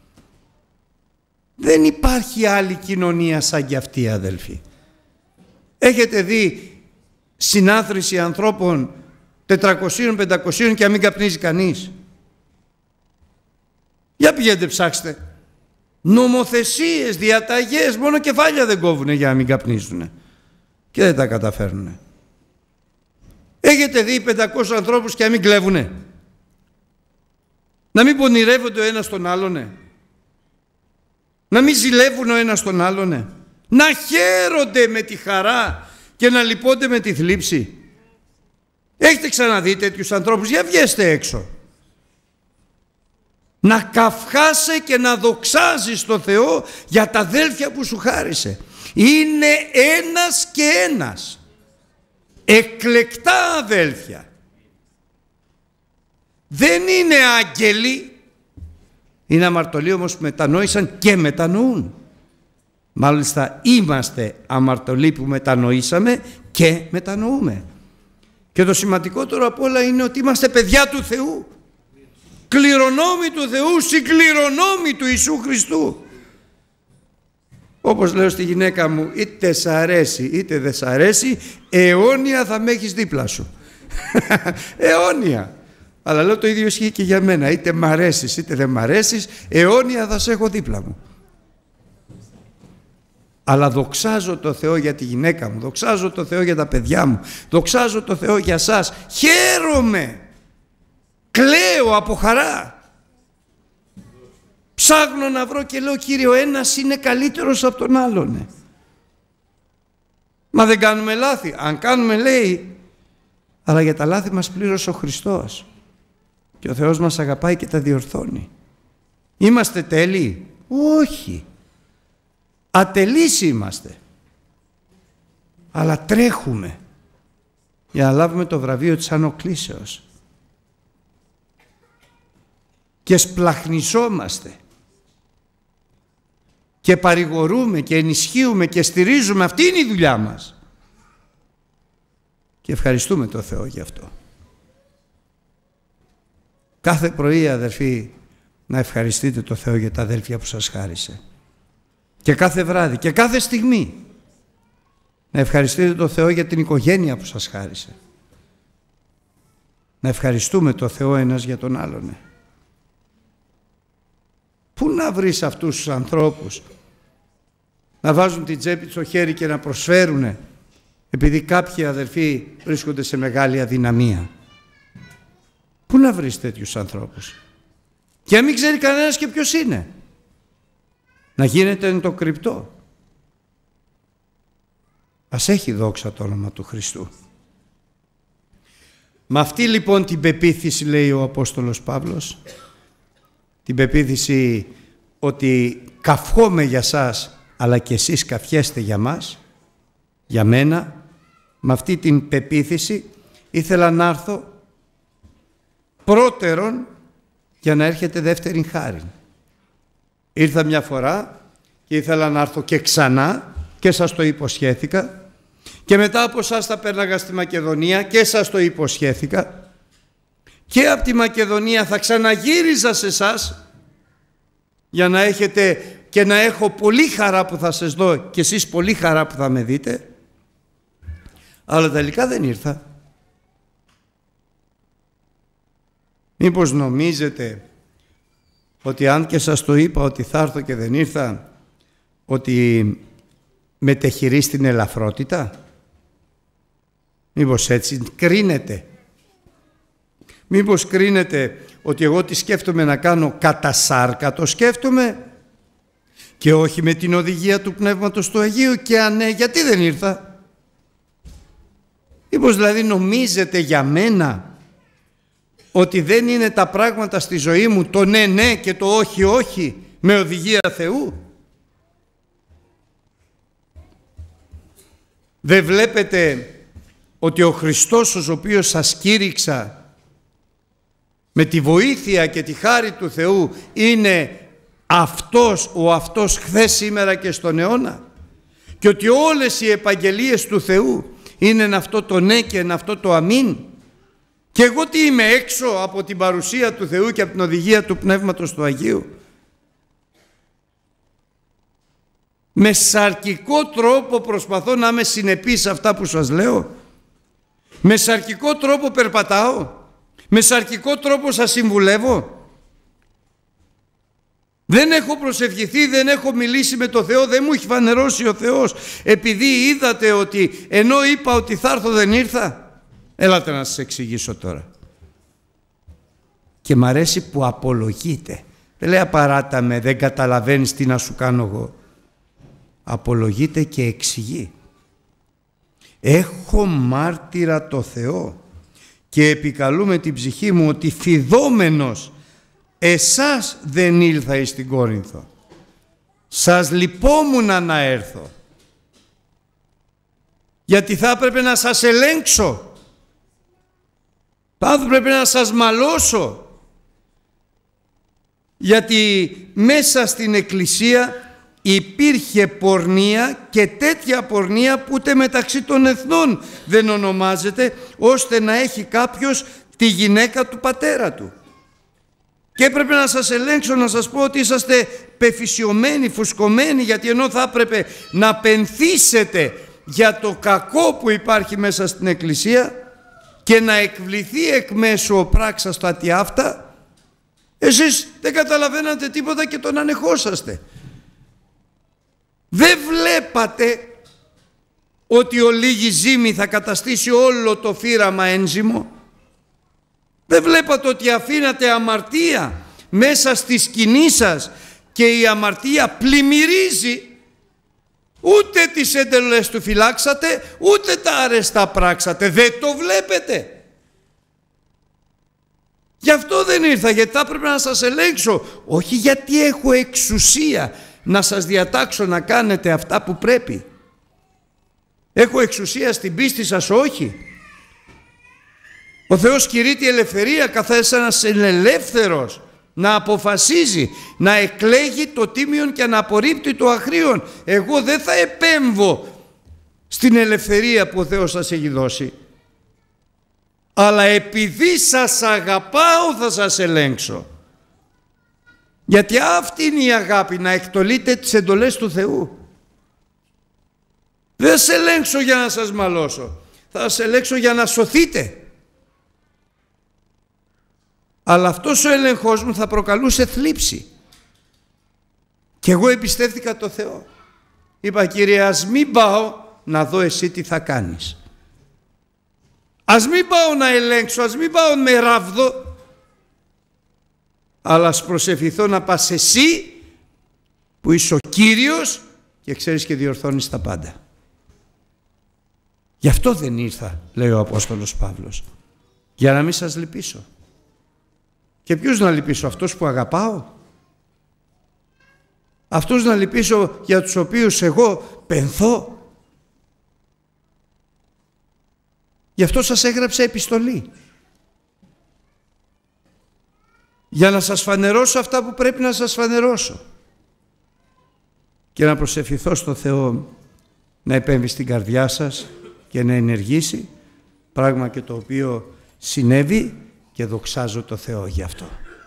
Δεν υπάρχει άλλη κοινωνία σαν κι αυτή, αδελφοί. Έχετε δει συνάθρηση ανθρώπων τετρακοσίων πεντακοσίων και να μην καπνίζει κανείς? Για πηγαίνετε ψάξτε. Νομοθεσίες, διαταγές, μόνο κεφάλια δεν κόβουνε για να μην καπνίζουνε. Και δεν τα καταφέρνουνε. Έχετε δει πεντακόσιους ανθρώπους και να μην κλέβουνε? Να μην πονηρεύονται ο ένας τον άλλον? Να μην ζηλεύουν ο ένας τον άλλον? Να χαίρονται με τη χαρά και να λυπώνται με τη θλίψη? Έχετε ξαναδεί τέτοιους ανθρώπους? Για βγέστε έξω. Να καυχάσαι και να δοξάζεις το Θεό για τα αδέλφια που σου χάρισε. Είναι ένας και ένας. Εκλεκτά αδέλφια. Δεν είναι άγγελοι. Είναι αμαρτωλοί όμως που μετανόησαν και μετανοούν. Μάλιστα είμαστε αμαρτωλοί που μετανοήσαμε και μετανοούμε. Και το σημαντικότερο απ' όλα είναι ότι είμαστε παιδιά του Θεού. Κληρονόμοι του Θεού, συγκληρονόμοι του Ιησού Χριστού. Όπως λέω στη γυναίκα μου, είτε σ' αρέσει είτε δεν σ' αρέσει, αιώνια θα με έχεις δίπλα σου. Αιώνια. Αλλά λέω το ίδιο ισχύει και για μένα. Είτε μ' αρέσεις είτε δεν μ' αρέσεις, αιώνια θα σε έχω δίπλα μου. Αλλά δοξάζω το Θεό για τη γυναίκα μου, δοξάζω το Θεό για τα παιδιά μου, δοξάζω το Θεό για σας. Χαίρομαι, κλαίω από χαρά. Ψάχνω να βρω και λέω, Κύριε, ο ένας είναι καλύτερος από τον άλλον. Ναι. Μα δεν κάνουμε λάθη. Αν κάνουμε, λέει, αλλά για τα λάθη μας πλήρωσε ο Χριστός. Και ο Θεός μας αγαπάει και τα διορθώνει. Είμαστε τέλειοι? Όχι. Ατελείς είμαστε. Αλλά τρέχουμε για να λάβουμε το βραβείο της ανοκλήσεως. Και σπλαχνιζόμαστε. Και παρηγορούμε και ενισχύουμε και στηρίζουμε. Αυτή είναι η δουλειά μας. Και ευχαριστούμε το Θεό γι' αυτό. Κάθε πρωί, αδερφοί, να ευχαριστείτε το Θεό για τα αδέλφια που σας χάρισε. Και κάθε βράδυ και κάθε στιγμή να ευχαριστείτε το Θεό για την οικογένεια που σας χάρισε. Να ευχαριστούμε το Θεό ένας για τον άλλον. Πού να βρεις αυτούς τους ανθρώπους να βάζουν την τσέπη στο χέρι και να προσφέρουνε επειδή κάποιοι αδερφοί βρίσκονται σε μεγάλη αδυναμία? Πού να βρεις τέτοιους ανθρώπους? Και να μην ξέρει κανένας και ποιος είναι. Να γίνεται εν το κρυπτό. Ας έχει δόξα το όνομα του Χριστού. Με αυτή λοιπόν την πεποίθηση, λέει ο Απόστολος Παύλος, την πεποίθηση ότι καυχόμαι για σας αλλά και εσείς καυχέστε για μας, για μένα, με αυτή την πεποίθηση ήθελα να έρθω πρώτερον για να έρχεται δεύτερη χάρη. Ήρθα μια φορά και ήθελα να έρθω και ξανά και σας το υποσχέθηκα, και μετά από σας τα πέρναγα στη Μακεδονία και σας το υποσχέθηκα, και από τη Μακεδονία θα ξαναγύριζα σε εσάς για να έχετε και να έχω πολύ χαρά που θα σας δω και εσείς πολύ χαρά που θα με δείτε, αλλά τελικά δεν ήρθα. Μήπως νομίζετε ότι αν και σας το είπα ότι θα έρθω και δεν ήρθα, ότι μετεχειρείς την ελαφρότητα? Μήπως έτσι κρίνετε? Μήπως κρίνετε ότι εγώ τι σκέφτομαι να κάνω κατά σάρκα το σκέφτομαι και όχι με την οδηγία του Πνεύματος του Αγίου? Και αν ναι, γιατί δεν ήρθα? Μήπως δηλαδή νομίζετε για μένα ότι δεν είναι τα πράγματα στη ζωή μου το ναι ναι και το όχι όχι με οδηγία Θεού? Δεν βλέπετε ότι ο Χριστός, ο οποίος σας κήρυξα με τη βοήθεια και τη χάρη του Θεού, είναι αυτός ο αυτός χθες, σήμερα και στον αιώνα, και ότι όλες οι επαγγελίες του Θεού είναι αυτό το ναι και είναι αυτό το αμήν? Και εγώ τι είμαι, έξω από την παρουσία του Θεού και από την οδηγία του Πνεύματος του Αγίου? Με σαρκικό τρόπο προσπαθώ να είμαι συνεπής σε αυτά που σας λέω? Με σαρκικό τρόπο περπατάω? Με σαρκικό τρόπο σας συμβουλεύω? Δεν έχω προσευχηθεί, δεν έχω μιλήσει με το Θεό, δεν μου έχει φανερώσει ο Θεός επειδή είδατε ότι ενώ είπα ότι θα έρθω δεν ήρθα? Έλατε να σας εξηγήσω τώρα. Και μ' αρέσει που απολογείται. Δεν λέει απαράτα με, δεν καταλαβαίνεις τι να σου κάνω εγώ. Απολογείται και εξηγεί. Έχω μάρτυρα το Θεό και επικαλούμε την ψυχή μου ότι φιδόμενος εσάς δεν ήλθα εις την Κόρινθο. Σας λυπόμουν να έρθω, γιατί θα έπρεπε να σας ελέγξω, θα έπρεπε να σας μαλώσω, γιατί μέσα στην Εκκλησία υπήρχε πορνεία, και τέτοια πορνεία που ούτε μεταξύ των εθνών δεν ονομάζεται, ώστε να έχει κάποιος τη γυναίκα του πατέρα του. Και έπρεπε να σας ελέγξω, να σας πω ότι είσαστε πεφυσιωμένοι, φουσκωμένοι, γιατί ενώ θα έπρεπε να πενθήσετε για το κακό που υπάρχει μέσα στην Εκκλησία και να εκβληθεί εκ μέσω ο πράξας τα τι αυτά, εσείς δεν καταλαβαίνατε τίποτα και τον ανεχόσαστε. Δεν βλέπατε ότι ο λίγη ζύμη θα καταστήσει όλο το φύραμα ένζυμο? Δεν βλέπατε ότι αφήνατε αμαρτία μέσα στη σκηνή σας και η αμαρτία πλημμυρίζει? Ούτε τις εντολές του φυλάξατε, ούτε τα αρεστά πράξατε. Δεν το βλέπετε? Γι' αυτό δεν ήρθα, γιατί θα έπρεπε να σας ελέγξω. Όχι γιατί έχω εξουσία να σας διατάξω να κάνετε αυτά που πρέπει. Έχω εξουσία στην πίστη σας? Όχι. Ο Θεός κηρύττει ελευθερία, καθώς ένας είναι ελεύθερος να αποφασίζει, να εκλέγει το τίμιον και να απορρίπτει το αχρίον. Εγώ δεν θα επέμβω στην ελευθερία που ο Θεός σας έχει δώσει, αλλά επειδή σας αγαπάω θα σας ελέγξω. Γιατί αυτή είναι η αγάπη, να εκτολείτε τις εντολές του Θεού. Δεν σε ελέγξω για να σας μαλώσω, θα σας ελέγξω για να σωθείτε. Αλλά αυτός ο έλεγχος μου θα προκαλούσε θλίψη. Και εγώ εμπιστεύτηκα το Θεό. Είπα, Κύριε, ας μην πάω να δω εσύ τι θα κάνεις. Ας μην πάω να ελέγξω, ας μην πάω με ράβδο, αλλά ας προσευχηθώ να πας εσύ που είσαι ο Κύριος και ξέρεις και διορθώνεις τα πάντα. Γι' αυτό δεν ήρθα, λέει ο Απόστολος Παύλος, για να μην σας λυπήσω. Και ποιους να λυπήσω? Αυτούς που αγαπάω? Αυτούς να λυπήσω για τους οποίους εγώ πενθώ? Γι' αυτό σας έγραψα επιστολή, για να σας φανερώσω αυτά που πρέπει να σας φανερώσω και να προσευχηθώ στο Θεό να επέμβει στην καρδιά σας και να ενεργήσει, πράγμα και το οποίο συνέβη και δοξάζω το Θεό γι' αυτό.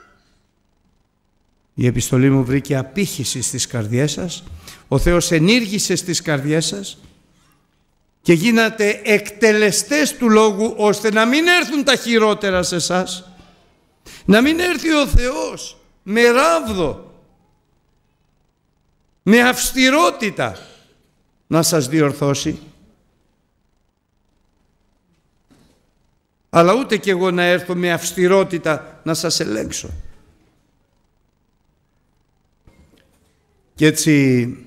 Η επιστολή μου βρήκε απήχηση στις καρδιές σας, ο Θεός ενήργησε στις καρδιές σας και γίνατε εκτελεστές του λόγου, ώστε να μην έρθουν τα χειρότερα σε εσάς, να μην έρθει ο Θεός με ράβδο, με αυστηρότητα να σας διορθώσει, αλλά ούτε κι εγώ να έρθω με αυστηρότητα να σας ελέγξω. Και έτσι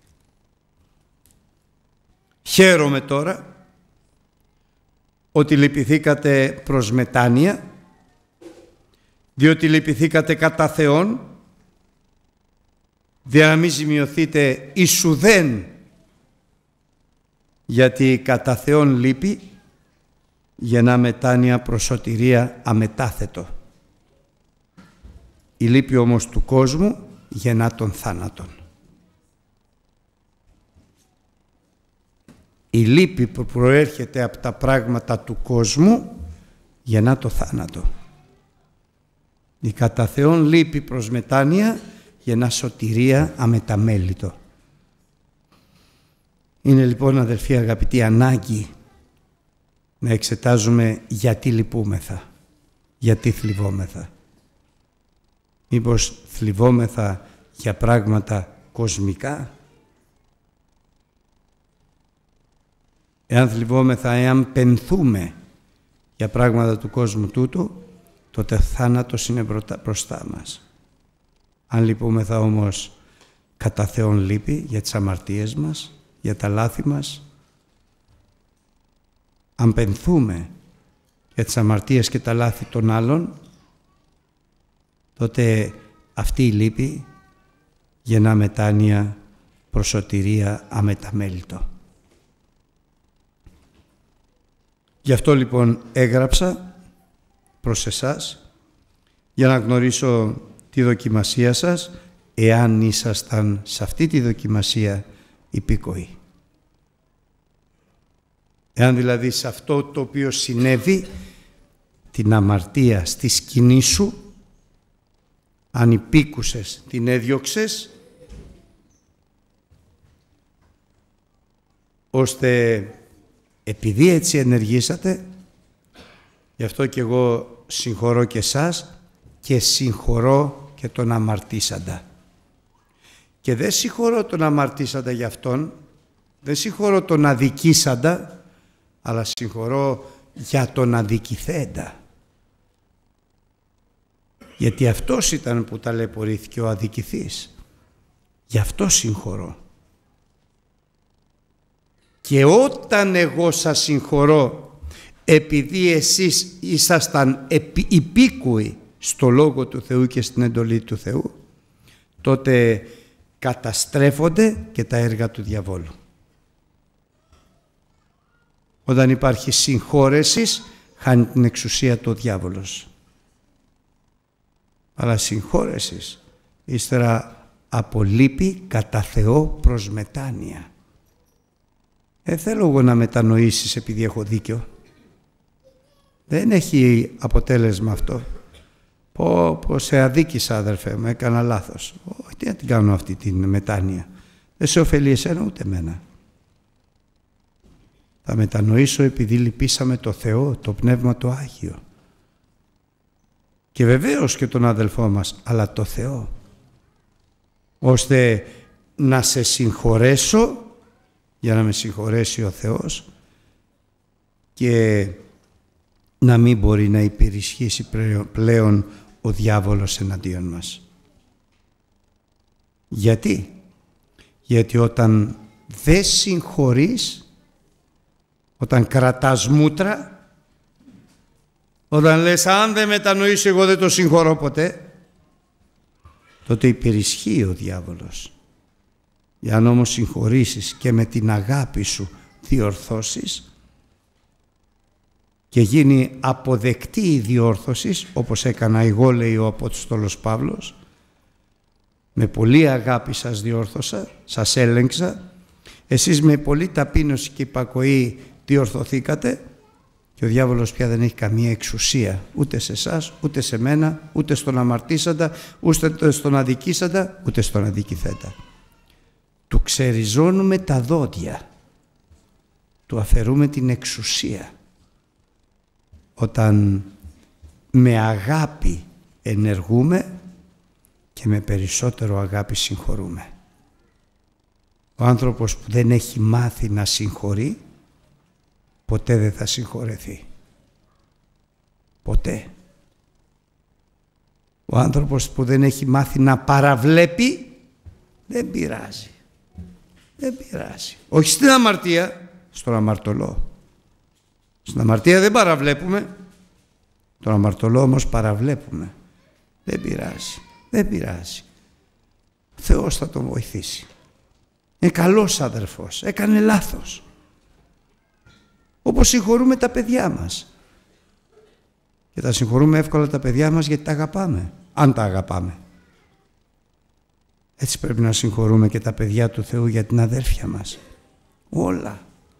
χαίρομαι τώρα ότι λυπηθήκατε προς μετάνοια, διότι λυπηθήκατε κατά Θεόν, για να μην ζημιωθείτε ισουδέν, γιατί κατά Θεόν λύπη γεννά μετάνοια προς σωτηρία αμετάθετο. Η λύπη όμως του κόσμου γεννά τον θάνατον. Η λύπη που προέρχεται από τα πράγματα του κόσμου γεννά το θάνατο. Η κατά Θεόν λύπη προς μετάνοια γεννά σωτηρία αμεταμέλητο. Είναι λοιπόν, αδελφοί αγαπητοί, ανάγκη να εξετάζουμε γιατί λυπούμεθα, γιατί θλιβόμεθα. Μήπως θλιβόμεθα για πράγματα κοσμικά? Εάν θλιβόμεθα, εάν πενθούμε για πράγματα του κόσμου τούτου, τότε θάνατος είναι μπροστά μας. Αν λυπούμεθα όμως κατά Θεόν λύπη για τις αμαρτίες μας, για τα λάθη μας, αν πενθούμε για τις αμαρτίες και τα λάθη των άλλων, τότε αυτή η λύπη γεννά μετάνοια προς σωτηρία αμεταμέλητο. Γι' αυτό λοιπόν έγραψα προς εσάς, για να γνωρίσω τη δοκιμασία σας, εάν ήσασταν σε αυτή τη δοκιμασία υπήκοοι. Εάν δηλαδή σε αυτό το οποίο συνέβη, την αμαρτία στη σκηνή σου, αν υπήκουσες, την έδιωξες, ώστε επειδή έτσι ενεργήσατε, γι' αυτό και εγώ συγχωρώ και εσάς και συγχωρώ και τον αμαρτήσαντα. Και δεν συγχωρώ τον αμαρτήσαντα για αυτόν, δεν συγχωρώ τον αδικήσαντα, αλλά συγχωρώ για τον αδικηθέντα. Γιατί αυτός ήταν που ταλαιπωρήθηκε, ο αδικηθής. Γι' αυτό συγχωρώ. Και όταν εγώ σας συγχωρώ, επειδή εσείς ήσασταν υπήκουοι στο Λόγο του Θεού και στην εντολή του Θεού, τότε καταστρέφονται και τα έργα του διαβόλου. Όταν υπάρχει συγχώρεση, χάνει την εξουσία του ο διάβολος. Αλλά συγχώρεση ύστερα απολείπει κατά Θεό προς μετάνοια. Δεν θέλω εγώ να μετανοήσεις επειδή έχω δίκιο. Δεν έχει αποτέλεσμα αυτό. Πω, πω σε αδίκησα, αδερφέ μου, έκανα λάθος. Όχι, τι να την κάνω αυτή την μετάνοια. Δεν σε ωφελεί εσένα ούτε εμένα. Θα μετανοήσω επειδή λυπήσαμε το Θεό, το Πνεύμα το Άγιο. Και βεβαίως και τον αδελφό μας, αλλά το Θεό. Ώστε να σε συγχωρέσω, για να με συγχωρέσει ο Θεός, και να μην μπορεί να υπερισχύσει πλέον ο διάβολος εναντίον μας. Γιατί? Γιατί όταν δεν συγχωρείς, όταν κρατάς μούτρα, όταν λες αν δεν μετανοήσω εγώ δεν το συγχωρώ ποτέ, τότε υπερισχύει ο διάβολος. Αν όμως συγχωρήσεις και με την αγάπη σου διορθώσεις και γίνει αποδεκτή η διόρθωση, όπως έκανα εγώ, λέει ο Απόστολος Παύλος, με πολύ αγάπη σας διόρθωσα, σας έλεγξα, εσείς με πολύ ταπείνωση και υπακοή διορθωθήκατε και ο διάβολος πια δεν έχει καμία εξουσία ούτε σε εσάς, ούτε σε μένα, ούτε στον αμαρτήσαντα, ούτε στον αδικήσαντα, ούτε στον αδικηθέντα. Του ξεριζώνουμε τα δόντια, του αφαιρούμε την εξουσία. Όταν με αγάπη ενεργούμε και με περισσότερο αγάπη συγχωρούμε. Ο άνθρωπος που δεν έχει μάθει να συγχωρεί, ποτέ δεν θα συγχωρεθεί. Ποτέ. Ο άνθρωπος που δεν έχει μάθει να παραβλέπει, δεν πειράζει. Δεν πειράζει. Όχι στην αμαρτία, στον αμαρτωλό. Στην αμαρτία δεν παραβλέπουμε, τον αμαρτωλό όμως παραβλέπουμε. Δεν πειράζει, δεν πειράζει. Ο Θεός θα τον βοηθήσει. Είναι καλός αδερφός, έκανε λάθος. Όπως συγχωρούμε τα παιδιά μας. Και τα συγχωρούμε εύκολα τα παιδιά μας γιατί τα αγαπάμε, αν τα αγαπάμε. Έτσι πρέπει να συγχωρούμε και τα παιδιά του Θεού για την αδέρφια μας. Όλα.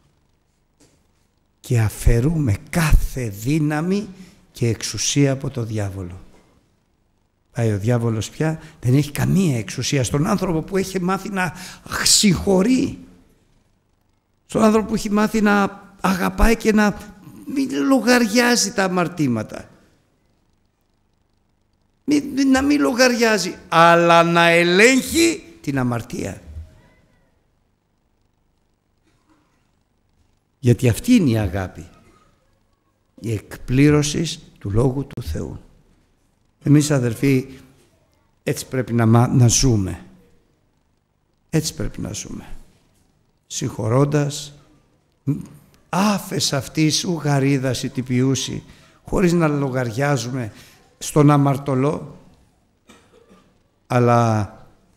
Και αφαιρούμε κάθε δύναμη και εξουσία από το διάβολο. Πάει ο διάβολος πια, δεν έχει καμία εξουσία στον άνθρωπο που έχει μάθει να συγχωρεί. Στον άνθρωπο που έχει μάθει να αγαπάει και να μην λογαριάζει τα αμαρτήματα. Μην, να μην λογαριάζει, αλλά να ελέγχει την αμαρτία. Γιατί αυτή είναι η αγάπη, η εκπλήρωση του Λόγου του Θεού. Εμείς αδερφοί έτσι πρέπει να, να ζούμε. Έτσι πρέπει να ζούμε. Συγχωρώντας, άφες αυτής ου γαρίδας η τυπιούση, χωρίς να λογαριάζουμε στον αμαρτωλό, αλλά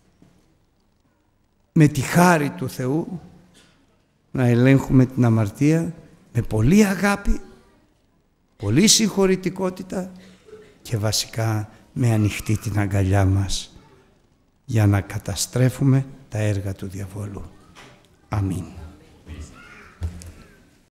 με τη χάρη του Θεού να ελέγχουμε την αμαρτία με πολύ αγάπη, πολύ συγχωρητικότητα και βασικά με ανοιχτή την αγκαλιά μας για να καταστρέφουμε τα έργα του διαβόλου. Αμήν.